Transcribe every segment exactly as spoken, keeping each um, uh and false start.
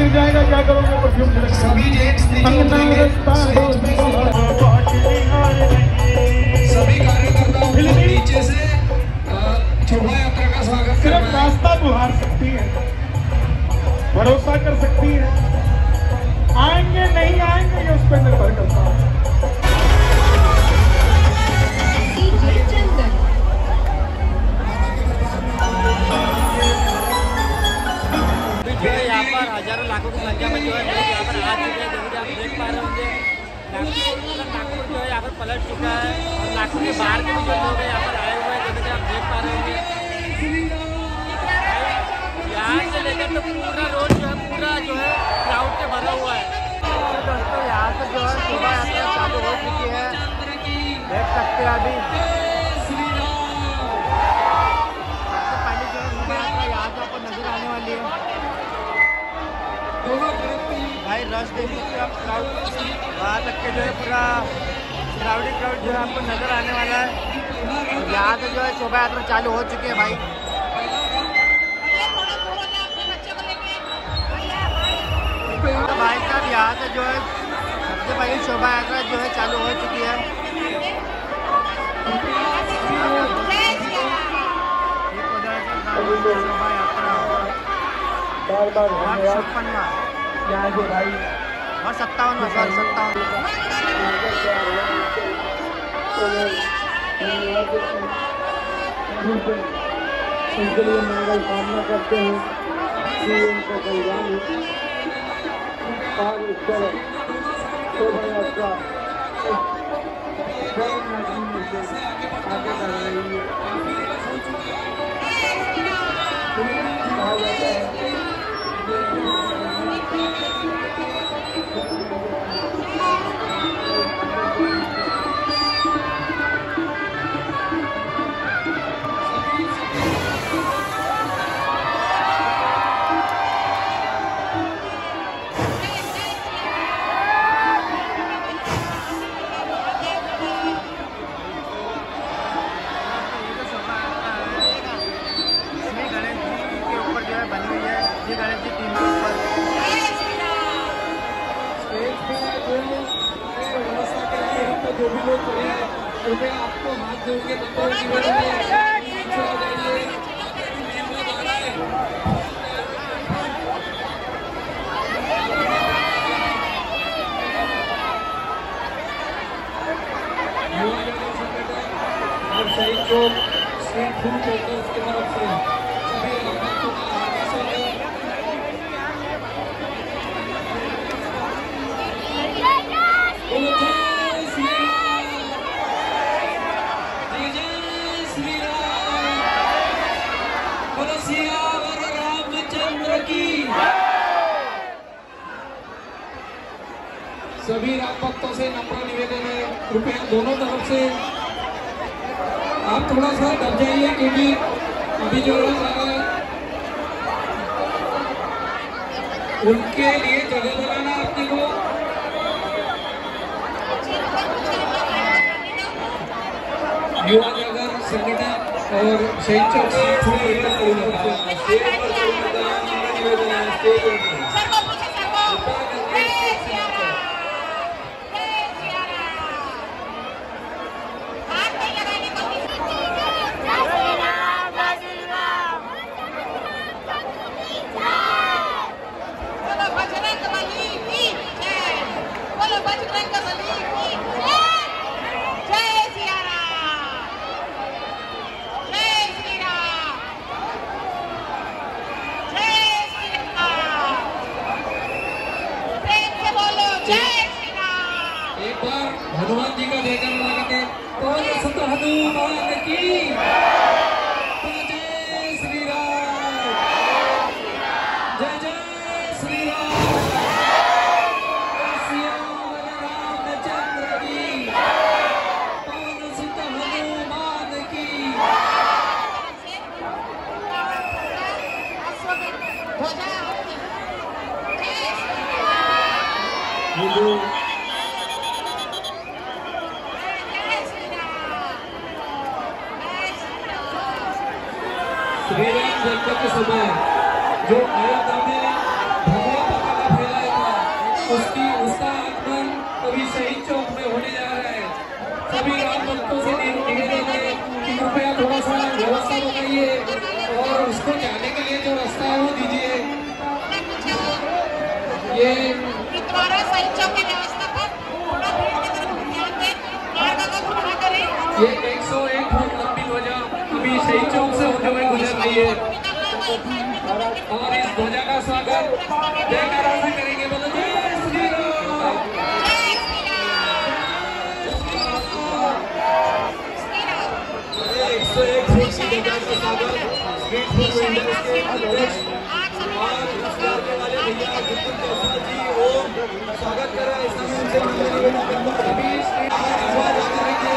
गिर जाएगा, क्या करोगे? परफ्यूम सभी जेंट्स सभी कार्यकर्ताओं को नीचे से शोभा यात्रा का स्वागत कर रहे हैं। रास्ता बुहार सकती है, भरोसा कर सकती है, आएंगे नहीं आएंगे ये उस पर निर्भर करता है। जो है यहाँ पर हजारों लाखों की संख्या में जो है लोग यहाँ पर आ चुके हैं। जैसे कि आप देख पा रहे होंगे नागपुर नागपुर जो है यहाँ पर पलट चुका है और नागपुर के बाहर के भी जो लोग हैं यहाँ पर आए हुए हैं। जैसे कि आप देख पा रहे होंगे यहाँ से लेकर तो पूरा रोड जो है पूरा जो है क्राउड से भरा हुआ है। तो दोस्तों यहाँ से जो है शोभा यात्रा चालू हो चुकी है, देख सकते हैं अभी। सबसे पहले जो है शोभा यात्रा यहाँ से आपको नजर आने वाली है। भाई रश देख सकते हैं आप, क्राउड वहाँ तक के जो है पूरा क्राउडी क्राउड जो है आपको नजर आने वाला है। यहाँ से जो है शोभा यात्रा चालू हो चुकी है भाई। तो भाई साहब यहाँ से जो है सबसे पहले शोभा यात्रा जो है चालू हो चुकी है। शोभा यात्रा और छप्पनवा और सत्तावन सॉरी सत्तावन उनके लिए मंगल कामना करते हैं कि उनका कल्याण हो और इस तरह शोभा यात्रा आगे बढ़ रही है। कहा जाता है जो भी लोग कृपया आपको हाथ जोड़ के और शहीद चौक स्ट्रीट फूड चौकर्स की तरफ से सभी को सभी राम भक्तों से नम्र निवेदन है, कृपया दोनों तरफ से आप थोड़ा सा डर जाइए क्योंकि अभी जो लोग आ रहे हैं उनके लिए जगह बनाना अपने को। युवा जागर संगठन और शहीद चौक हनुमान जी का जयकार लगाते बोलो सत हनुमान की जय श्री राम, जय जय श्री राम, सियावर रामचंद्र की, पवन सुत हनुमान की। श्री राम जन्म के समय जो अयोध्या में भगवा पताका कृपया थोड़ा सा व्यवस्था बताइए और उसको जाने के लिए जो रास्ता है वो दीजिए। ये द्वारा सही चौक की व्यवस्था पर थोड़ा भीड़ की तरफ ध्यान दें, मार्ग को खुला करें। ये एक सौ एक फुट लंबी ध्वजा अभी शहीद चौक से होते हुए गुजर रही है और इस ध्वजा का स्वागत जयकारा से करेंगे। बोलो जय श्री राम। एक सौ एक फुट की ध्वजा का स्वागत स्ट्रीट फूड वेंडर्स के अध्यक्ष और नमस्कार के वाले भैया जितिन प्रसाद जी ओम स्वागत कर रहे हैं। ऐसा मैं उनसे निवेदन करता हूं अभी स्ट्रीट आवाज आ रही है।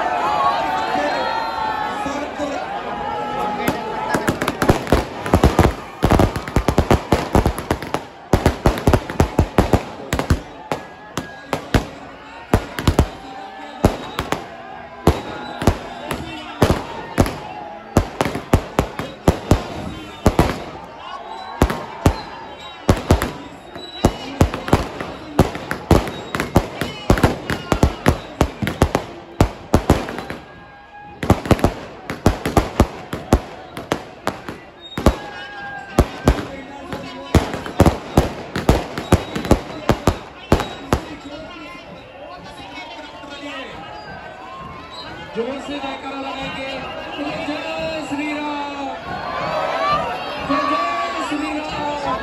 जोर से जयकारा लगाएंगे। जय श्री राम, जय श्री राम।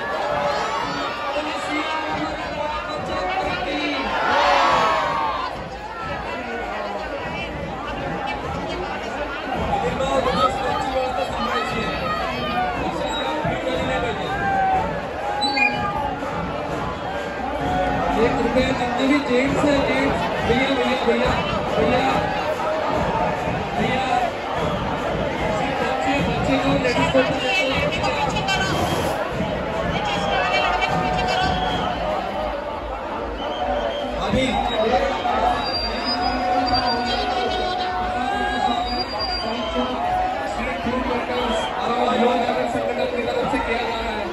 ये कृपया जितने भी जेंट्स है जेंट्स भैया भैया भैया भैया भैया बच्चे बच्चे को लेडीज को अभी स्ट्रीट फूड वर्कर्स और युवा जागरण संगठन की तरफ से किया जा रहा है।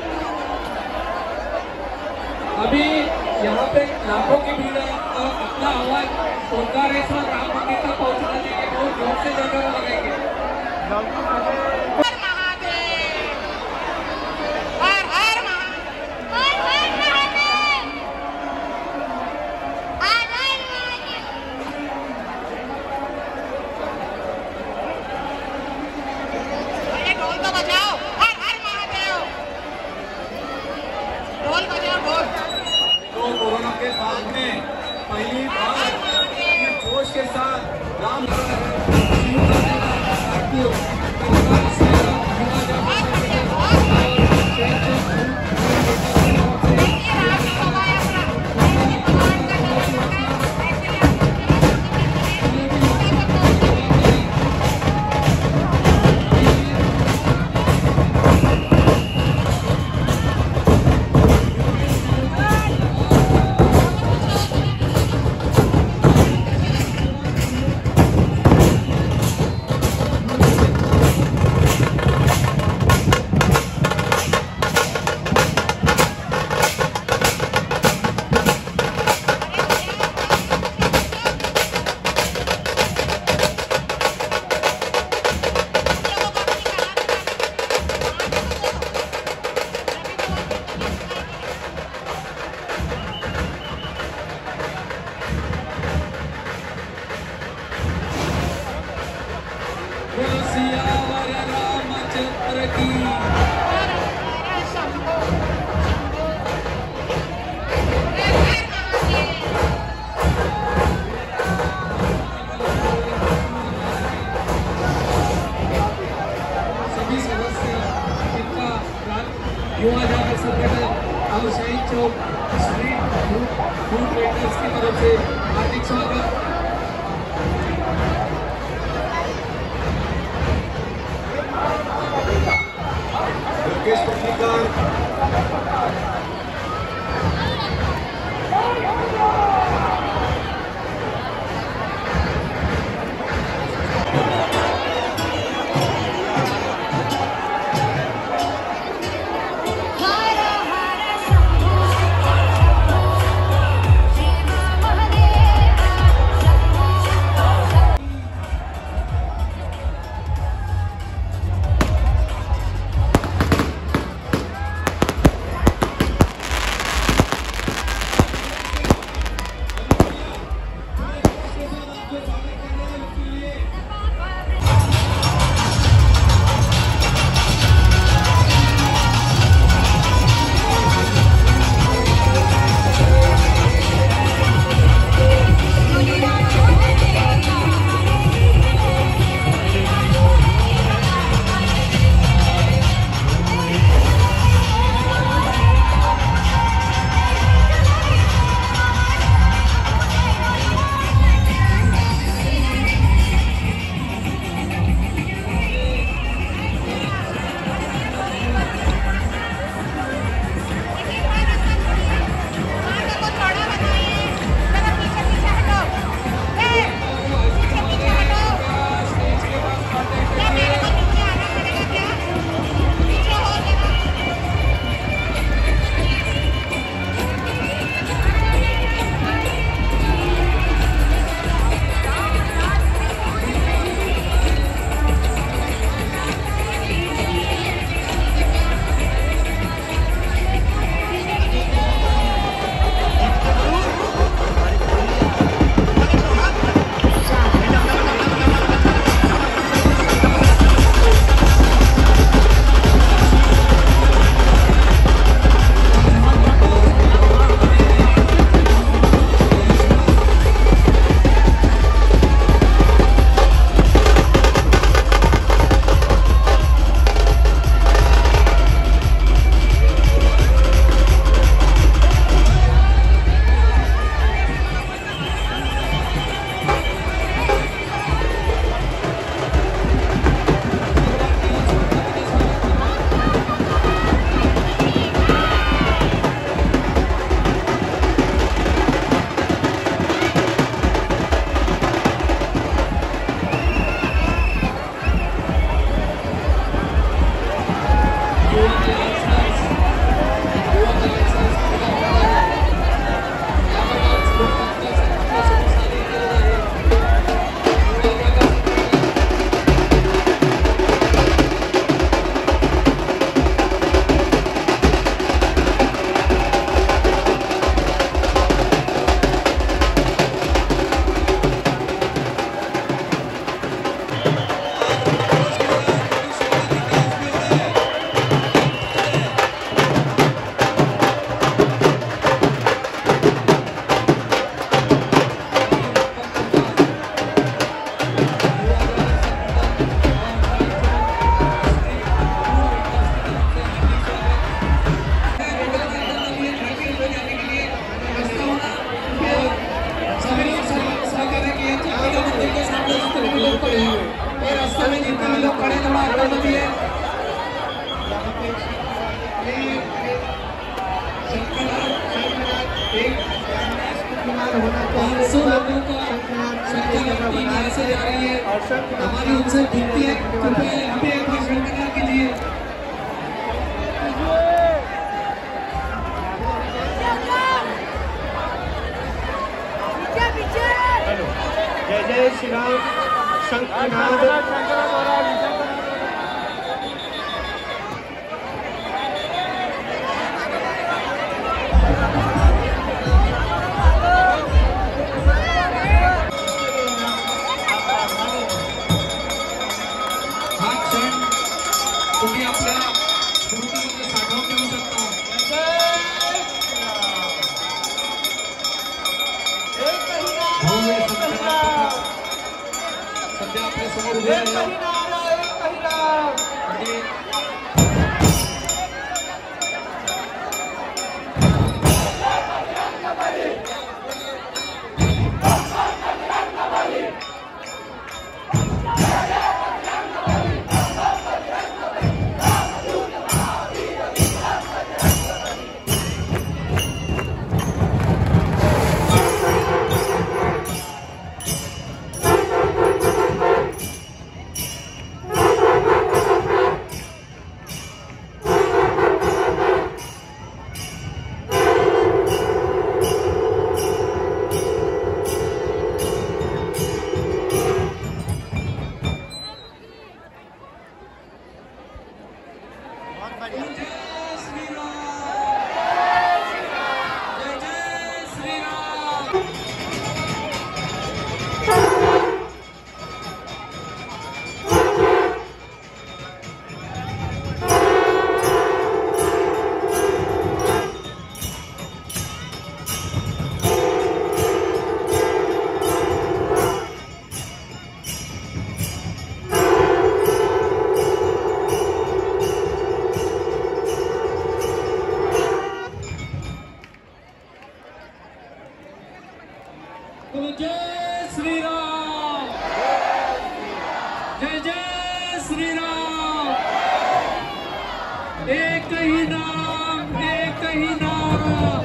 अभी यहाँ पे लाखों की भीड़ है और अपना आवाज ओंकारेश्वर राम मंदिर तक पहुँचना चाहिए। बहुत जोर से जयकारा लगाएंगे। हर महादेव, हर हर महादेव, हर हर महादेव, हर हर महादेव। अरे ढोल तो बजाओ, हर हर महादेव, ढोल बजाओ ढोल। तो कोरोना के बाद में पहली बार जोश के साथ राम सियावर रामचंद्र की। सभी सदस्य इनका युवा जागरण संगठन और शहीद चौक स्ट्रीट फूड वेंडर्स की तरफ से हार्दिक स्वागत। मुकेश पत्रिका एक पाँच सौ लोगों का शंखनाद टीम यहाँ से जा रही है हमारी उनसे विनती है कृपया यहाँ पे एक बार शंखनाद कीजिए। जय जय श्री राम शंखनाद हा क्षण तुम्ही आपल्या स्मृतीमध्ये साठवून ठेवू शकता। भव्य शंखनाद सध्या आपल्या समोर उभे आहे आणि जय श्री राम जय जय श्री राम एक ही नाम एक ही नाम।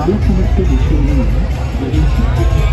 सोच समझ के विषय नहीं है, लेकिन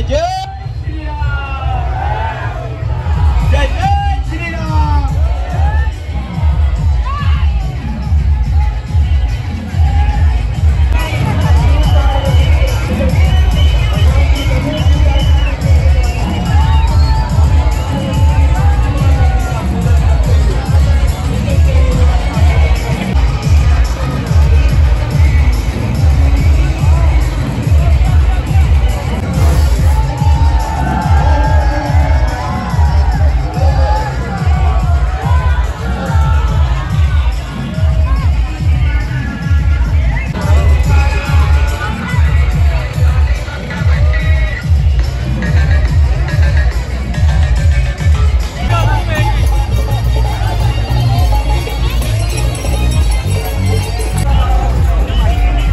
जय जय श्री राम, जय जय श्री राम।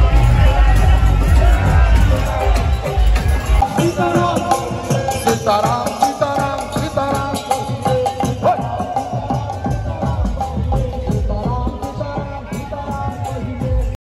सीताराम